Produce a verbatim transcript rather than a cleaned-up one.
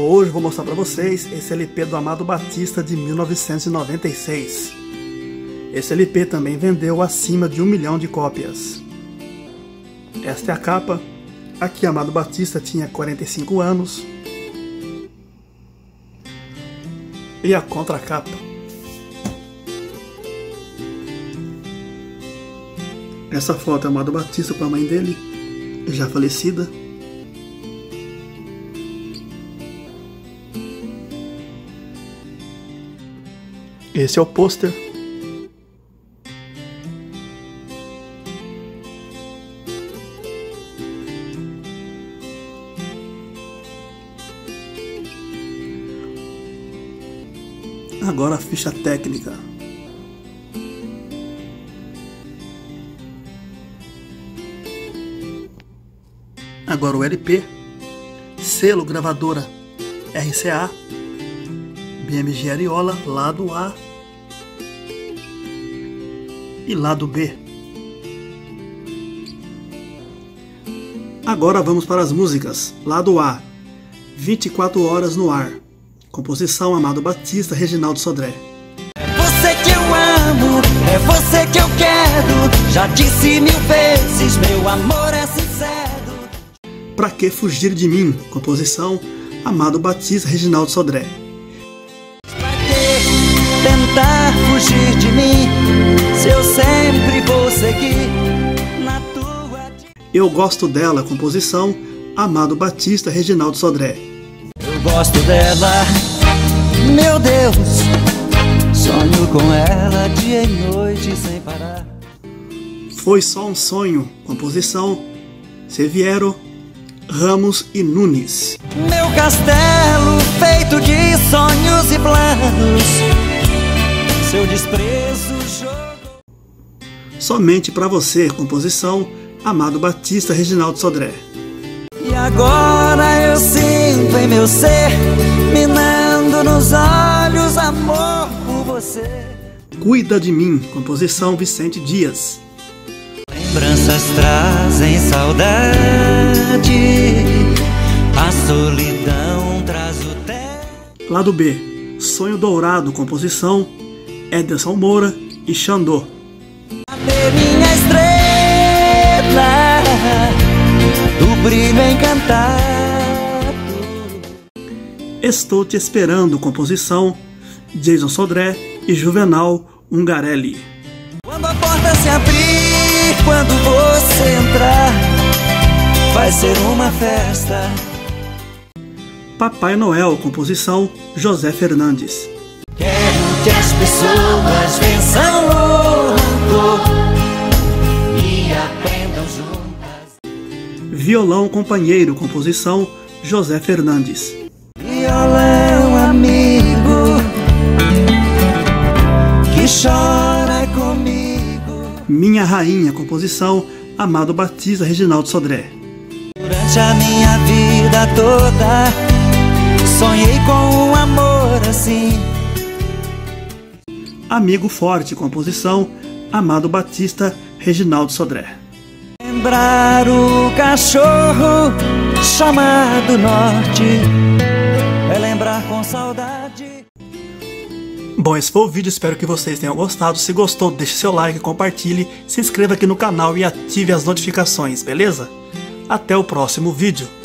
hoje vou mostrar para vocês esse L P do Amado Batista de mil novecentos e noventa e seis. Esse L P também vendeu acima de um milhão de cópias. Esta é a capa. Aqui Amado Batista tinha quarenta e cinco anos. E a contracapa. Essa foto é Amado Batista com a mãe dele, já falecida. Esse é o pôster. Agora a ficha técnica. Agora o L P. Selo gravadora R C A. B M G Ariola, lado A e lado B. Agora vamos para as músicas. Lado A, vinte e quatro horas no ar. Composição Amado Batista, Reginaldo Sodré. É você que eu amo, é você que eu quero. Já disse mil vezes, meu amor é sincero. Pra que fugir de mim? Composição Amado Batista, Reginaldo Sodré. Tentar fugir de mim, se eu sempre vou seguir na tua... Eu gosto dela, composição Amado Batista, Reginaldo Sodré. Eu gosto dela, meu Deus, sonho com ela dia e noite sem parar. Foi só um sonho, composição Seviero, Ramos e Nunes. Meu castelo feito de sonhos e planos, seu desprezo jogo. Somente pra você, composição Amado Batista, Reginaldo Sodré. E agora eu sinto em meu ser, minando nos olhos, amor por você. Cuida de mim, composição Vicente Dias. Lembranças trazem saudade, a solidão traz o tempo. Lado B, Sonho Dourado, composição Ederson Moura e Xandô. Cadê minha estrela do brilho encantado? Estou Te Esperando, composição Jason Sodré e Juvenal Ungarelli. Quando a porta se abrir, quando você entrar, vai ser uma festa. Papai Noel, composição José Fernandes. Quero que as pessoas vençam logo e aprendam juntas. Violão Companheiro, composição José Fernandes. Violão amigo que chora comigo. Minha Rainha, composição Amado Batista, Reginaldo Sodré. Durante a minha vida toda sonhei com um amor assim. Amigo Forte, composição Amado Batista, Reginaldo Sodré. Lembrar o cachorro chamado Norte, é lembrar com saudade. Bom, esse foi o vídeo, espero que vocês tenham gostado. Se gostou, deixe seu like, compartilhe, se inscreva aqui no canal e ative as notificações, beleza? Até o próximo vídeo.